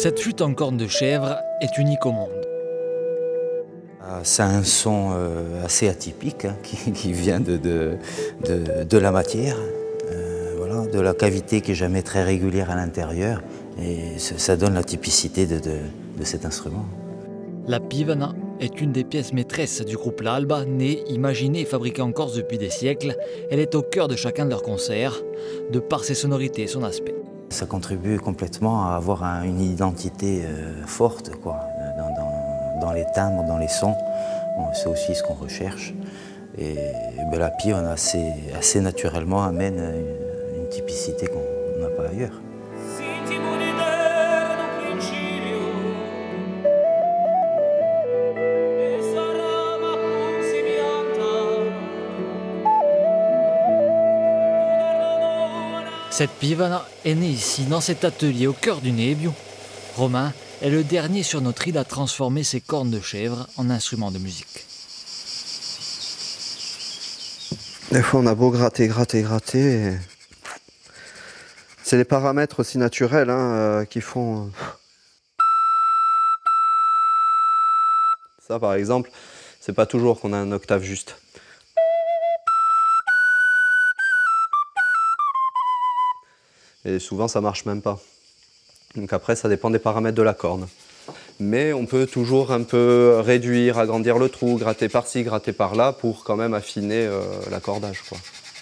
Cette flûte en corne de chèvre est unique au monde. C'est un son assez atypique hein, qui vient de la matière, voilà, de la cavité qui n'est jamais très régulière à l'intérieur. Et ça donne la typicité de cet instrument. La pivana est une des pièces maîtresses du groupe L'Alba, née, imaginée et fabriquée en Corse depuis des siècles. Elle est au cœur de chacun de leurs concerts, de par ses sonorités et son aspect. Ça contribue complètement à avoir une identité forte quoi, dans les timbres, dans les sons. C'est aussi ce qu'on recherche. Et la pivana assez naturellement amène une typicité qu'on n'a pas ailleurs. Cette pivana est née ici, dans cet atelier au cœur du Nebbio. Romain est le dernier sur notre île à transformer ses cornes de chèvre en instruments de musique. Des fois, on a beau gratter. C'est les paramètres aussi naturels hein, qui font... Ça, par exemple, c'est pas toujours qu'on a un octave juste. Et souvent, ça marche même pas. Donc après, ça dépend des paramètres de la corne. Mais on peut toujours un peu réduire, agrandir le trou, gratter par-ci, gratter par-là, pour quand même affiner l'accordage, quoi.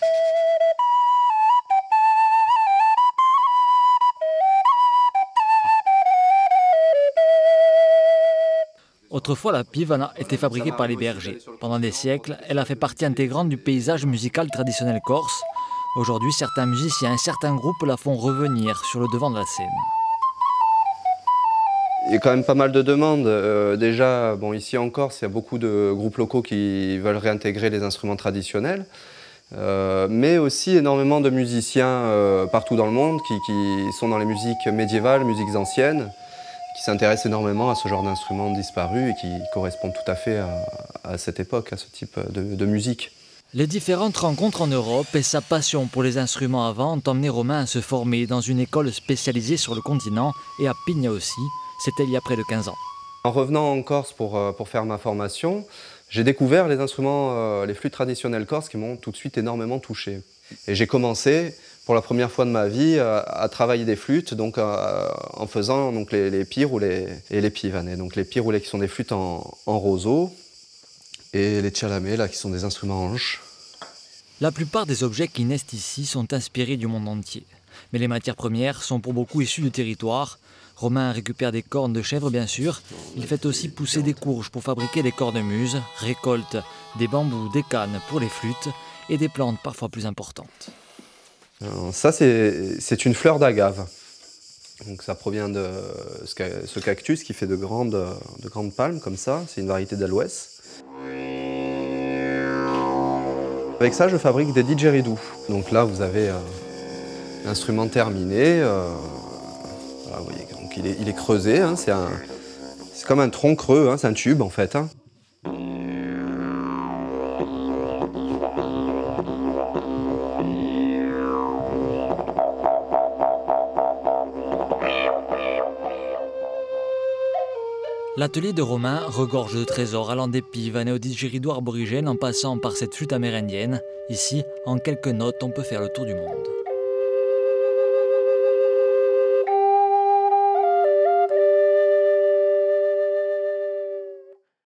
Autrefois, la pivana était fabriquée par les bergers. Pendant des siècles, elle a fait partie intégrante du paysage musical traditionnel corse. Aujourd'hui, certains musiciens et certains groupes la font revenir sur le devant de la scène. Il y a quand même pas mal de demandes. Déjà, bon, ici en Corse, il y a beaucoup de groupes locaux qui veulent réintégrer les instruments traditionnels, mais aussi énormément de musiciens partout dans le monde qui sont dans les musiques médiévales, musiques anciennes, qui s'intéressent énormément à ce genre d'instruments disparus et qui correspondent tout à fait à cette époque, à ce type de musique. Les différentes rencontres en Europe et sa passion pour les instruments à vent ont emmené Romain à se former dans une école spécialisée sur le continent et à Pigna aussi. C'était il y a près de 15 ans. En revenant en Corse pour faire ma formation, j'ai découvert les instruments, les flûtes traditionnelles corses qui m'ont tout de suite énormément touché. Et j'ai commencé pour la première fois de ma vie à travailler des flûtes donc, en faisant donc, les piroulés et les pivanes. Donc les piroulés qui sont des flûtes en roseau et les tchalamés là, qui sont des instruments en hanche. La plupart des objets qui naissent ici sont inspirés du monde entier. Mais les matières premières sont pour beaucoup issues du territoire. Romain récupère des cornes de chèvre bien sûr. Il fait aussi pousser des courges pour fabriquer des cornemuses, récolte des bambous, des cannes pour les flûtes et des plantes parfois plus importantes. Alors, ça c'est une fleur d'agave. Donc ça provient de ce cactus qui fait de grandes palmes comme ça. C'est une variété d'aloès. Avec ça, je fabrique des didgeridoo. Donc là, vous avez l'instrument terminé. Voilà, vous voyez, donc il est creusé. Hein, c'est comme un tronc creux, hein, c'est un tube en fait. Hein. L'atelier de Romain regorge de trésors allant des pivanes aux didgeridoo aborigènes en passant par cette flûte amérindienne. Ici, en quelques notes, on peut faire le tour du monde.